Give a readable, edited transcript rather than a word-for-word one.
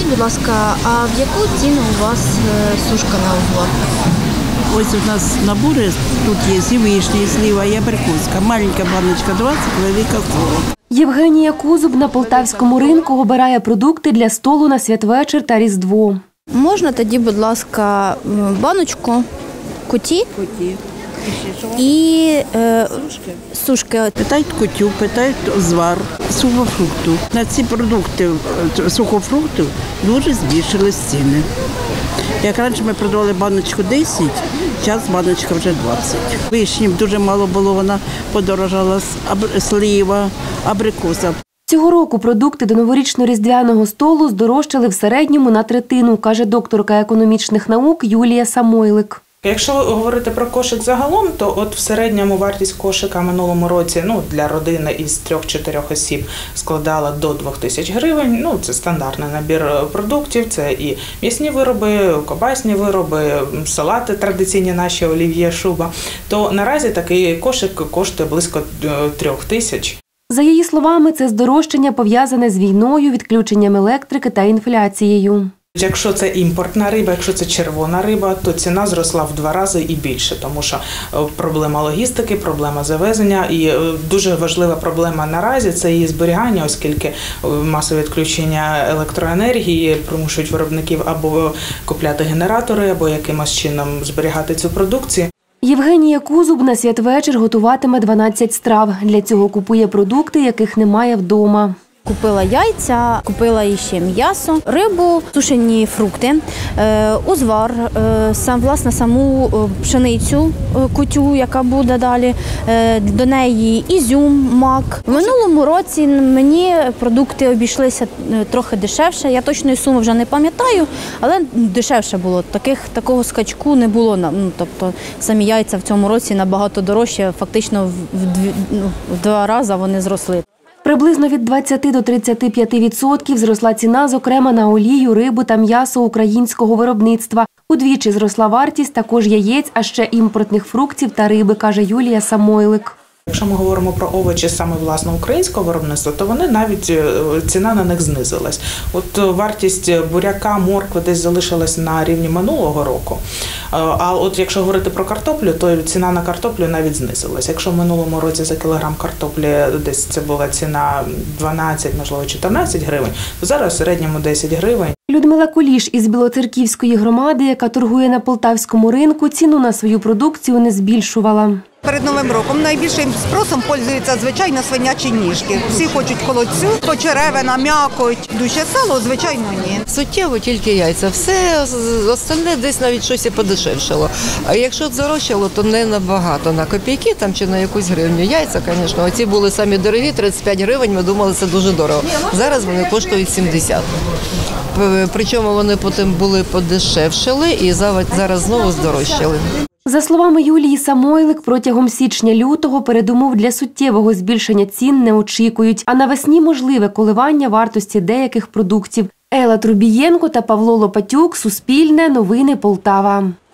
будь ласка, а в яку ціну у вас сушка на узвар? Ось у нас набори, тут є і вишня, і слива, і абрикоска. Маленька баночка 20, велика 40. Євгенія Кузуб на полтавському ринку обирає продукти для столу на святвечір та Різдво. Можна тоді, будь ласка, баночку, куті і сушки. Питають кутю, питають звар, сухофрукту. На ці продукти сухофруктів дуже збільшились ціни. Як раніше ми продавали баночку 10, зараз баночка вже 20. Вишні дуже мало було, вона подорожала, слива, абрикоса. Цього року продукти до новорічно-різдвяного столу здорожчали в середньому на третину, каже докторка економічних наук Юлія Самойлик. Якщо говорити про кошик загалом, то от в середньому вартість кошика минулому році для родини із 3-4 осіб складала до 2000 гривень. Це стандартний набір продуктів, це і м'ясні вироби, ковбасні вироби, салати традиційні наші, олів'є, шуба. То наразі такий кошик коштує близько 3000. За її словами, це здорожчання пов'язане з війною, відключенням електрики та інфляцією. Якщо це імпортна риба, якщо це червона риба, то ціна зросла в 2 рази і більше, тому що проблема логістики, проблема завезення і дуже важлива проблема наразі – це її зберігання, оскільки масове відключення електроенергії примушують виробників або купляти генератори, або якимось чином зберігати цю продукцію. Євгенія Кузуб на святвечір готуватиме 12 страв. Для цього купує продукти, яких немає вдома. Купила яйця, купила іще м'ясо, рибу, сушені фрукти, узвар, саму пшеницю, кутю, яка буде далі, до неї ізюм, мак. В минулому році мені продукти обійшлися трохи дешевше, я точної суми вже не пам'ятаю, але дешевше було. Такого скачку не було, тобто самі яйця в цьому році набагато дорожче, фактично в 2 рази вони зросли. Приблизно від 20 до 35% зросла ціна, зокрема на олію, рибу та м'ясо українського виробництва. Удвічі зросла вартість також яєць, а ще імпортних фруктів та риби, каже Юлія Самойлик. Якщо ми говоримо про овочі саме власне українського виробництва, то вони навіть ціна на них знизилась. От вартість буряка, моркви десь залишилась на рівні минулого року. А от якщо говорити про картоплю, то ціна на картоплю навіть знизилась. Якщо в минулому році за кілограм картоплі десь це була ціна 12, можливо, 14 гривень, то зараз в середньому 10 гривень. Людмила Куліш із Білоцерківської громади, яка торгує на полтавському ринку, ціну на свою продукцію не збільшувала. Перед Новим роком найбільшим спросом пользуються, звичайно, свинячі ніжки. Всі хочуть холодцю, то черевина, м'якоть, душе сало, звичайно, ні. Суттєво тільки яйця. Все остальне десь навіть щось і подешевшало. А якщо здорожчало, то не набагато. На копійки там чи на якусь гривню. Яйця, звісно, оці були самі дорогі, 35 гривень, ми думали, це дуже дорого. Зараз вони коштують 70. Причому вони потім були подешевшили і зараз знову здорожчали. За словами Юлії Самойлик, протягом січня-лютого передумов для суттєвого збільшення цін не очікують, а навесні можливе коливання вартості деяких продуктів. Елла Трубієнко та Павло Лопатюк, Суспільне, Новини Полтава.